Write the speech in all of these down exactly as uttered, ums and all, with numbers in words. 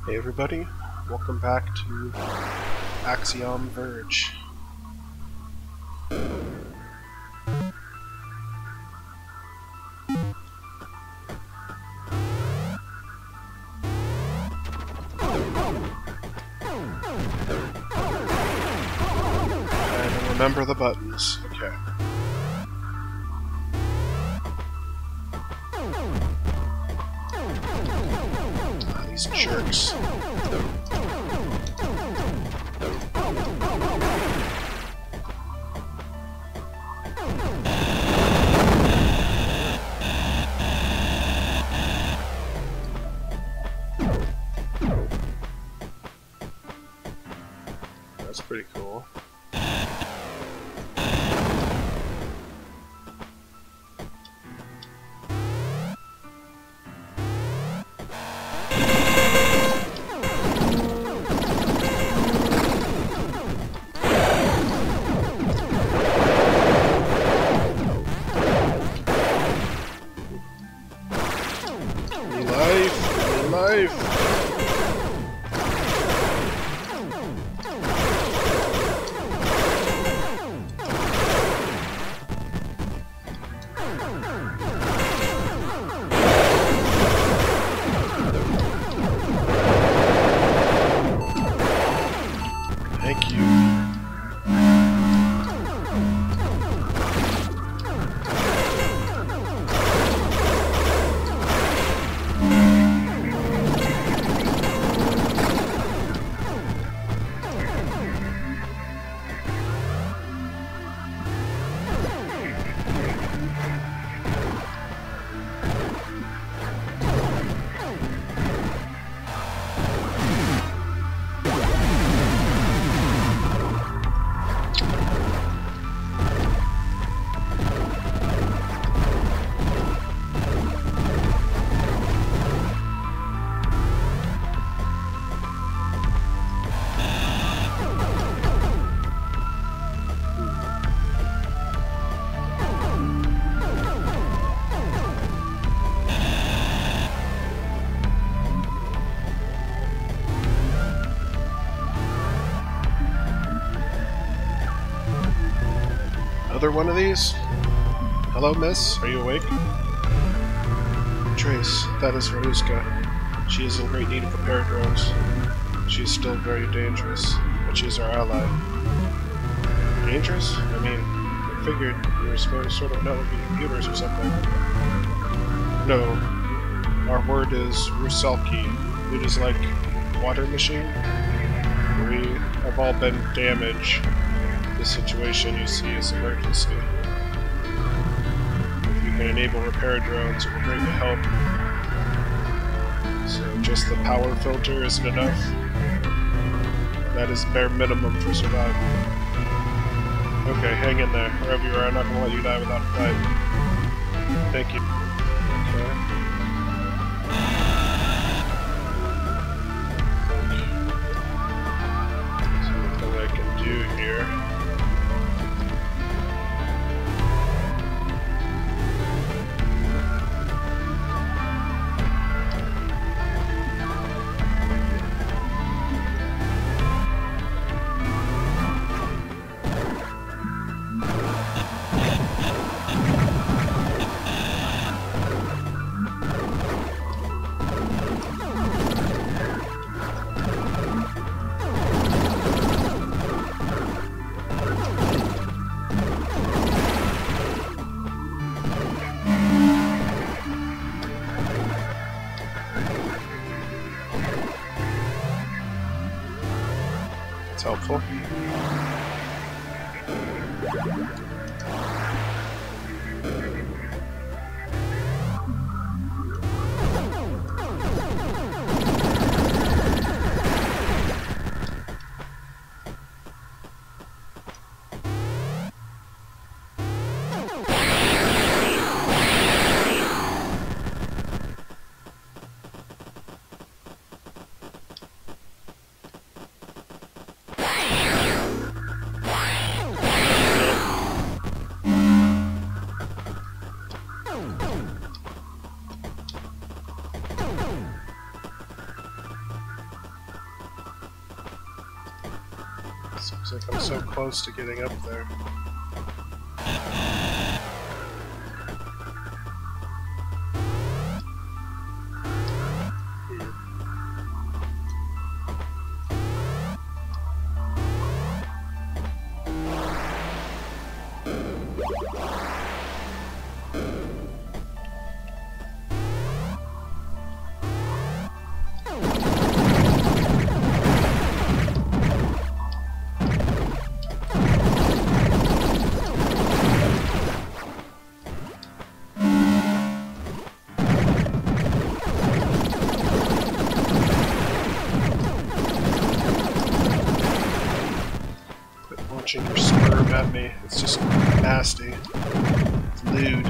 Hey everybody, welcome back to Axiom Verge. And remember the buttons, okay. Ah, these jerks. That's pretty cool. Life! Life! Thank you. Another one of these? Hello, miss? Are you awake? Trace, that is Veruska. She is in great need of repair drones. She is still very dangerous, but she is our ally. Dangerous? I mean, I figured you were supposed to sort of networking computers or something. No. Our word is Rusalki. It is like water machine. We have all been damaged. The situation you see is emergency. If you can enable repair drones, it will greatly help. So just the power filter isn't enough? That is bare minimum for survival. Okay, hang in there. Wherever you are, I'm not going to let you die without a fight. Thank you. Okay. See what I can do here. It's helpful. Seems like I'm so close to getting up there. Launching your sperm at me. It's just nasty. It's lewd.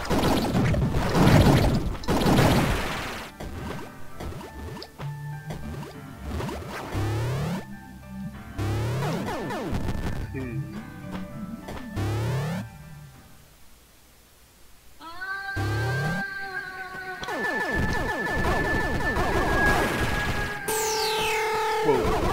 Hmm. Whoa.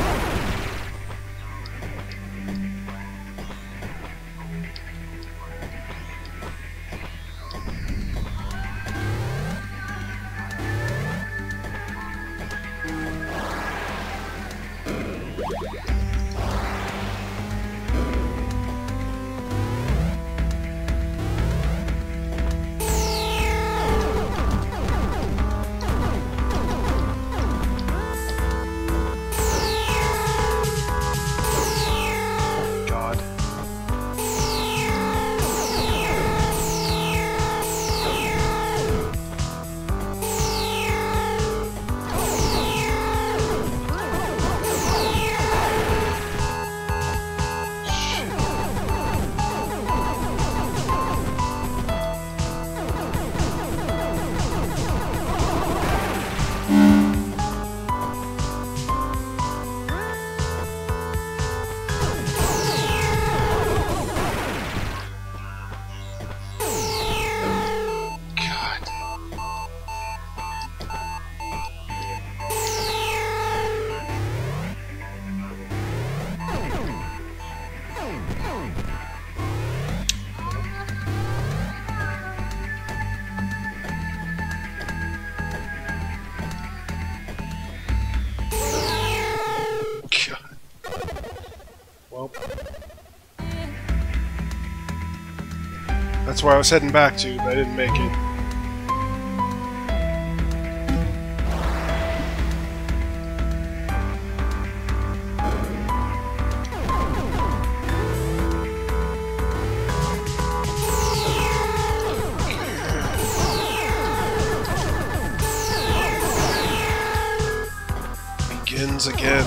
Well, that's where I was heading back to, but I didn't make it. Begins again.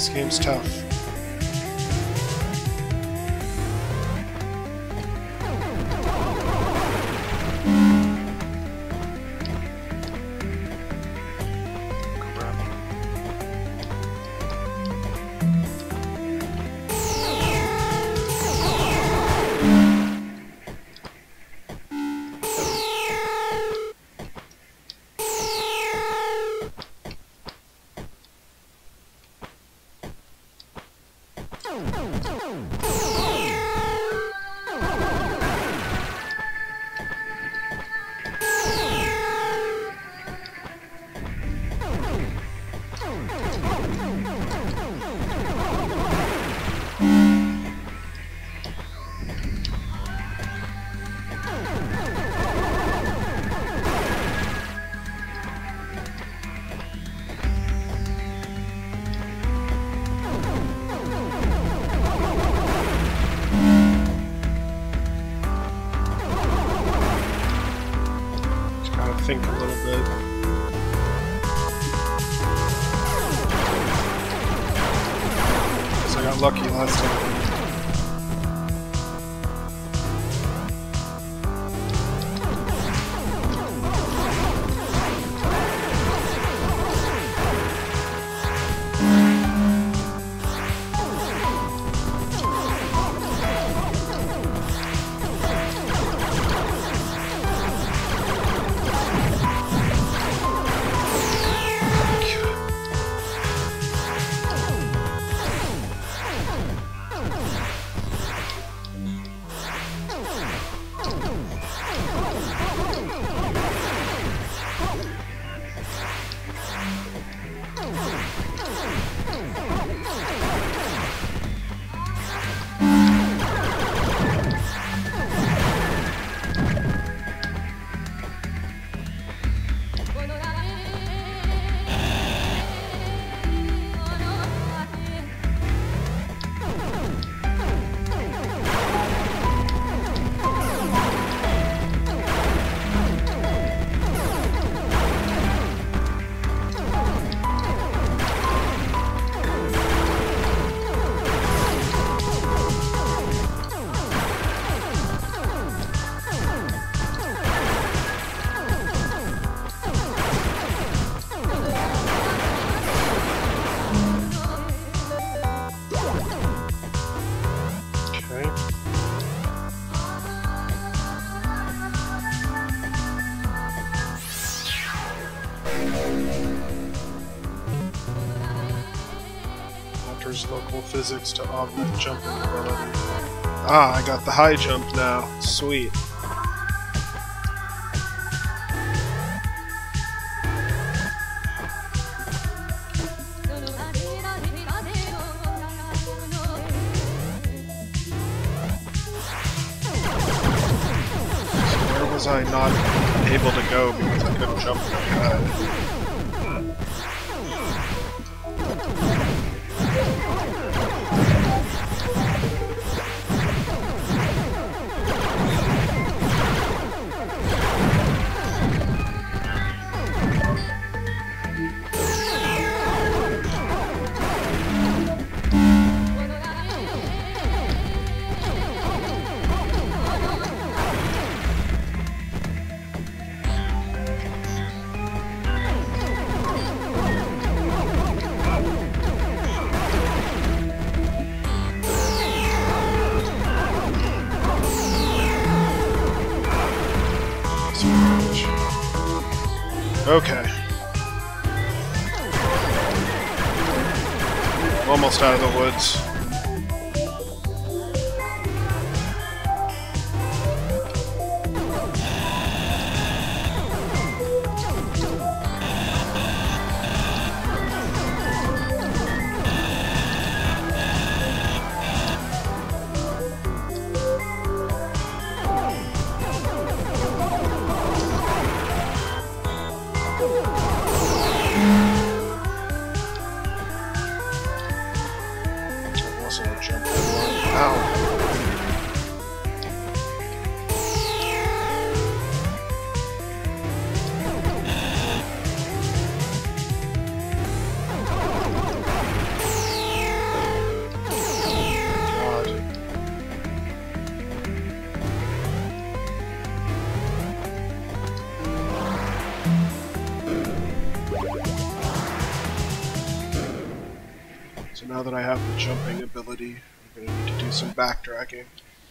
This game's tough. Think a little bit. Guess I got lucky last time. Local physics to augment jumping ability. Ah, I got the high jump now. Sweet. So where was I not able to go because I couldn't jump very high? Okay. Almost out of the woods. So now that I have the jumping ability, I'm going to need to do some backtracking.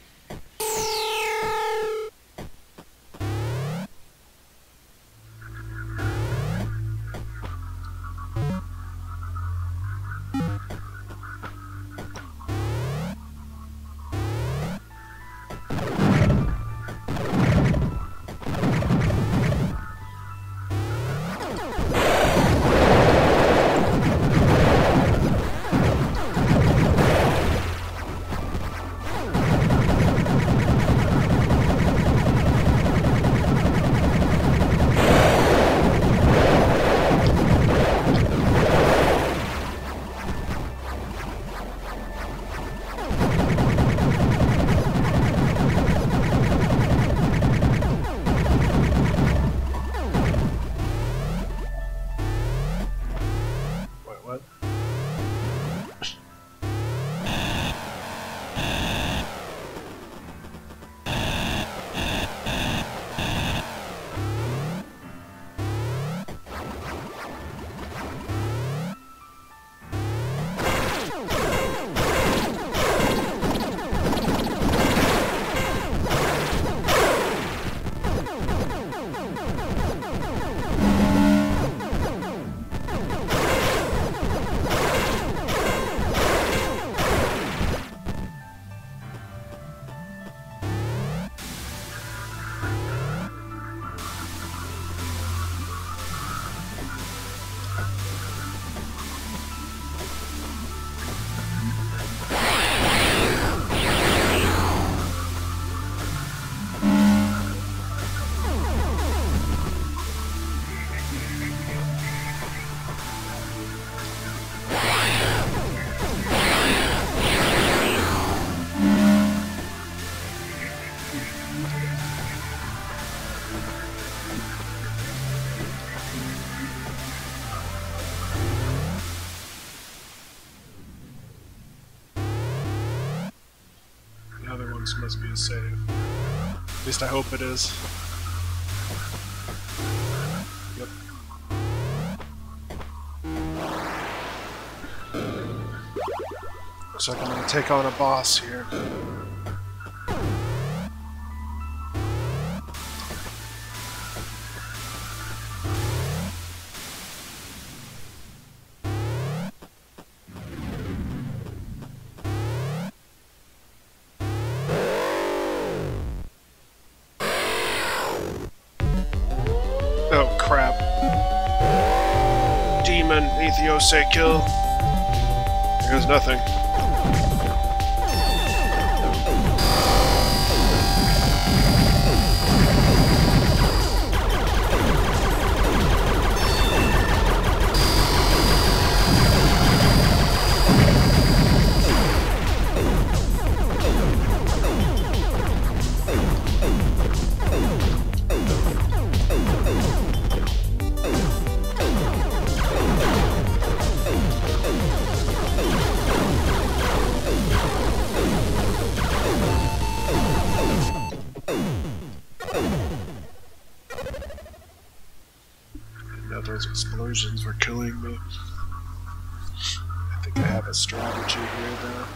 Must be a save. At least I hope it is. Yep. Looks like I'm gonna take on a boss here. Oh crap. Demon, Ethiose kill. Here goes nothing. Those explosions were killing me. I think I have a strategy here though.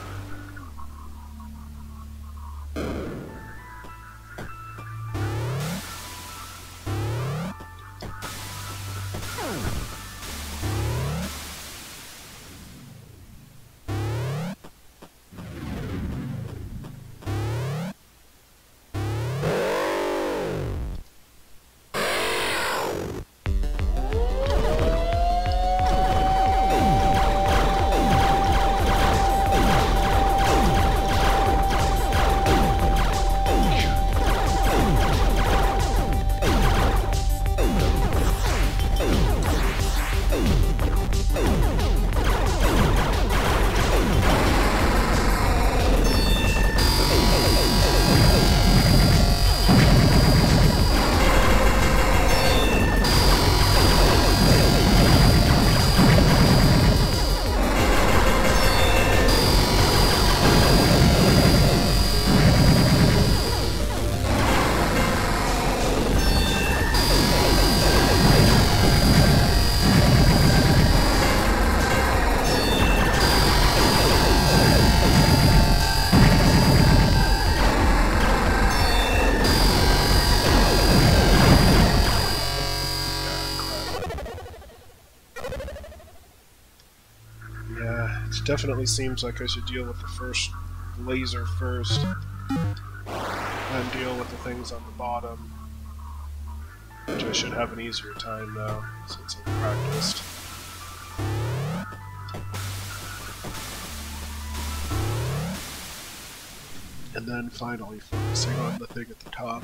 It definitely seems like I should deal with the first laser first, then deal with the things on the bottom, which I should have an easier time though, since I've practiced. And then finally focusing on the thing at the top.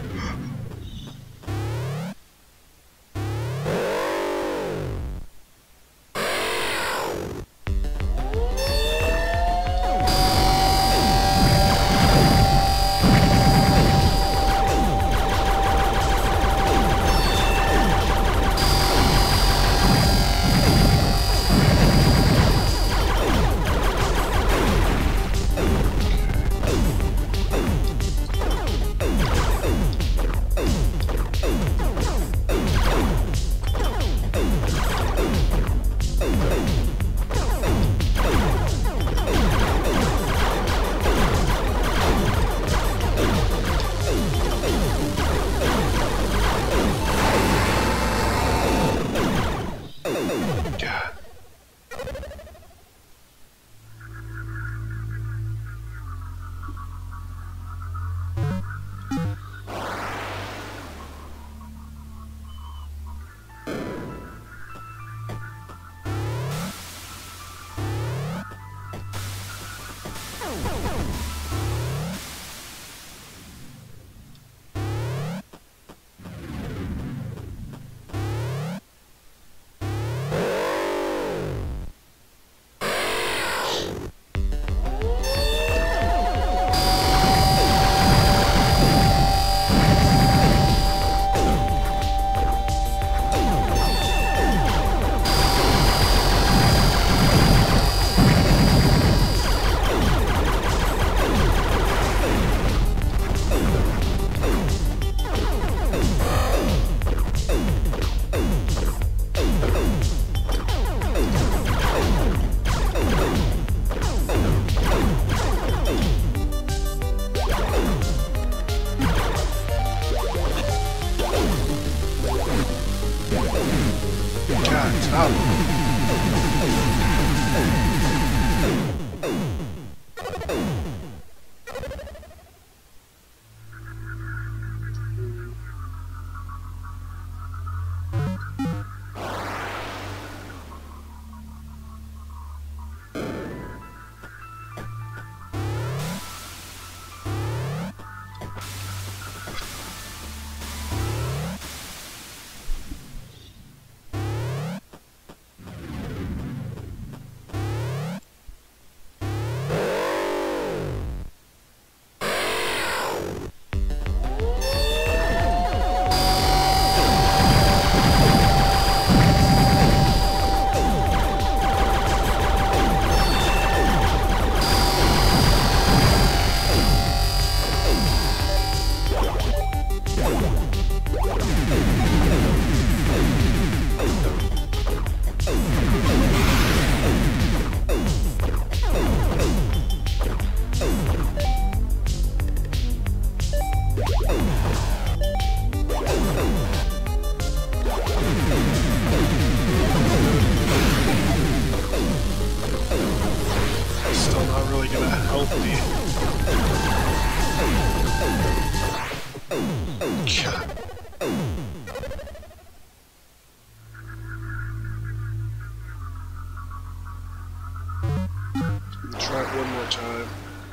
Try it one more time.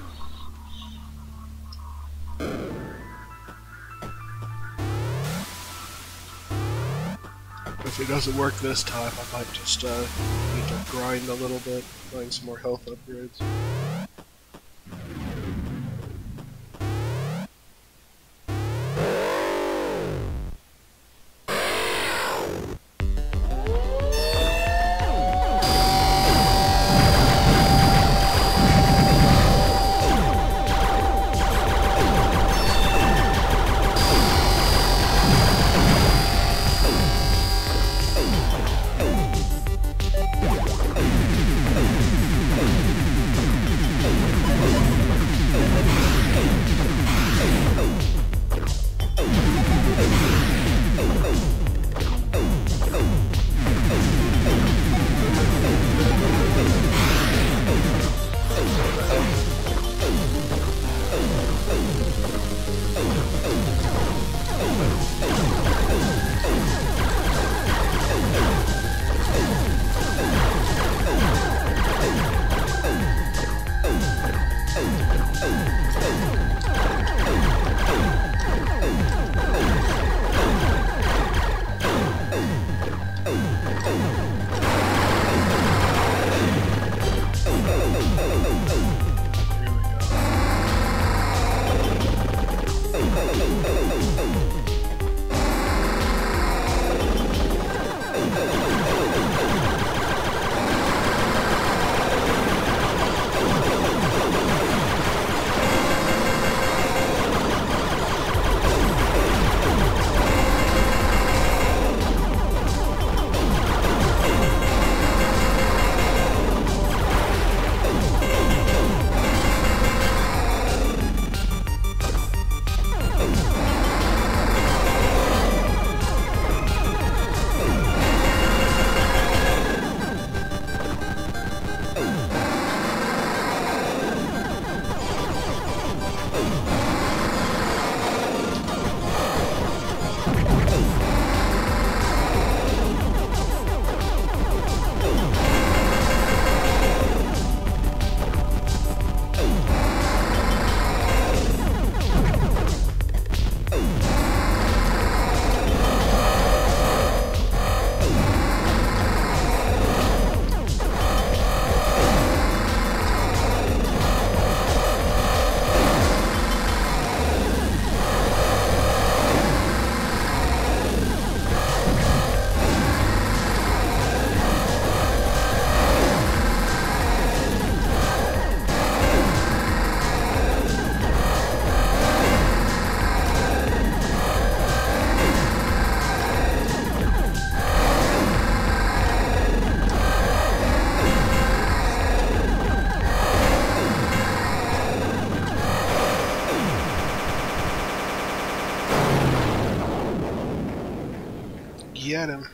If it doesn't work this time, I might just uh, need to grind a little bit, find some more health upgrades. get him.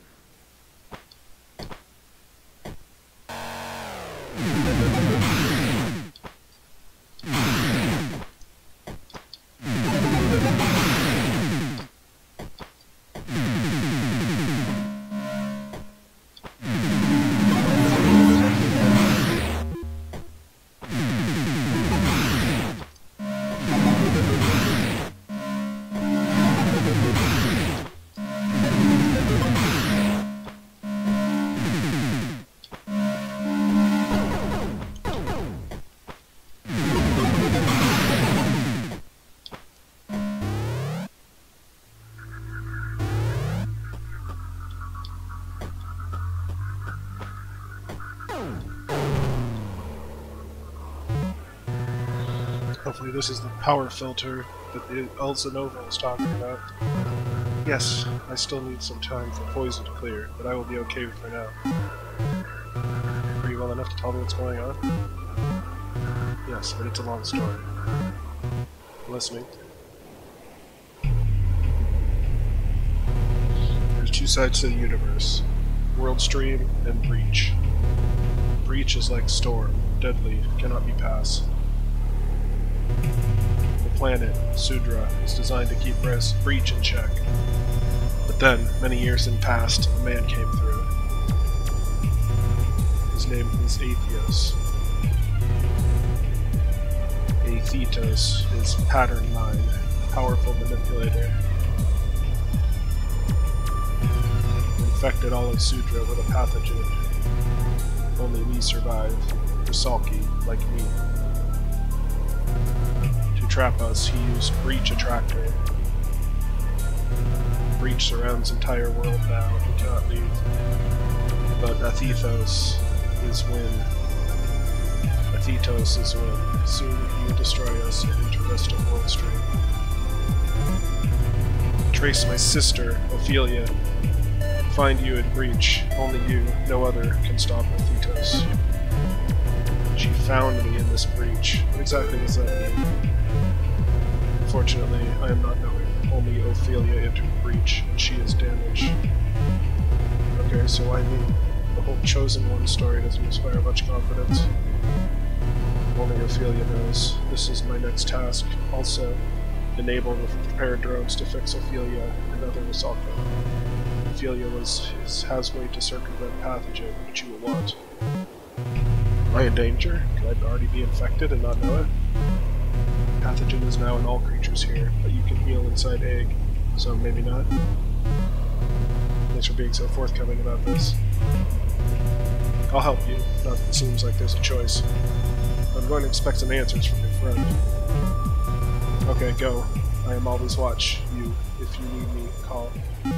Hopefully this is the power filter that the Elzenova was talking about. Yes, I still need some time for poison to clear, but I will be okay for now. Are you well enough to tell me what's going on? Yes, but it's a long story. I'm listening. There's two sides to the universe. World Stream and Breach. Breach is like Storm, deadly, cannot be passed. The planet, Sudra, is designed to keep Breach in check. But then, many years in past, a man came through. His name is Atheos. Athetos is pattern mind, powerful manipulator. Infected all of Sudra with a pathogen. Only we survive, Rusalki, like me. To trap us, he used Breach Attractor. Breach surrounds entire world now, he cannot leave. But Athethos is win. Athethos is win. Soon he will destroy us and enter rest of World Stream. Trace my sister, Ophelia. Find you in Breach. Only you, no other, can stop Athethos. She found me in this breach. What exactly does that mean? Unfortunately, I am not knowing. Only Ophelia entered the breach, and she is damaged. Okay, so why me? The whole Chosen One story doesn't inspire much confidence. Only Ophelia knows. This is my next task. Also, enable the prepared drones to fix Ophelia and other Rusalka. Ophelia was his has way to circumvent pathogen, which you will want. Am I in danger? Could I already be infected and not know it? Pathogen is now in all creatures here, but you can heal inside egg, so maybe not. Thanks for being so forthcoming about this. I'll help you, not that it seems like there's a choice. I'm going to expect some answers from your friend. Okay, go. I am always watch you. If you need me, call.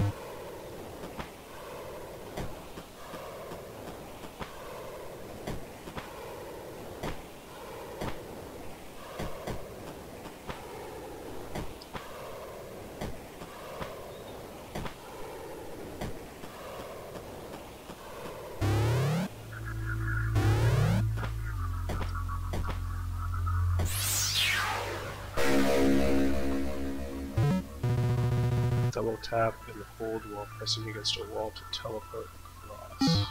Double tap and hold while pressing against a wall to teleport across.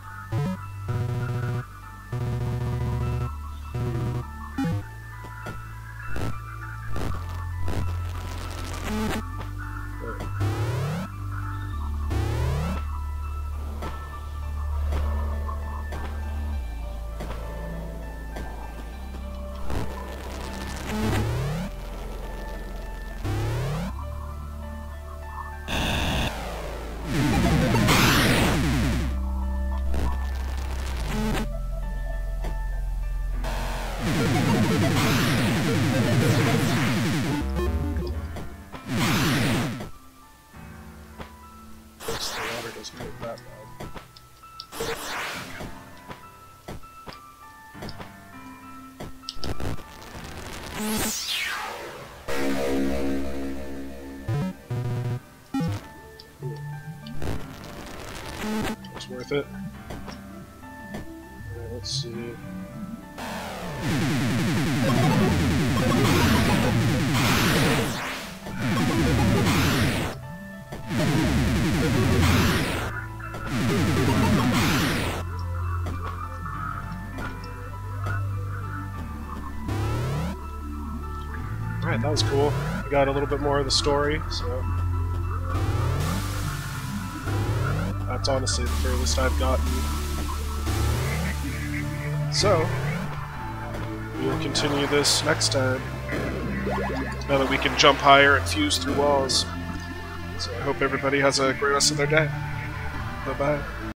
It's worth it. Right, let's see. Alright, that was cool. We got a little bit more of the story, so... That's honestly the furthest I've gotten. So, we will continue this next time. Now that we can jump higher and fuse through walls. So I hope everybody has a great rest of their day. Bye-bye.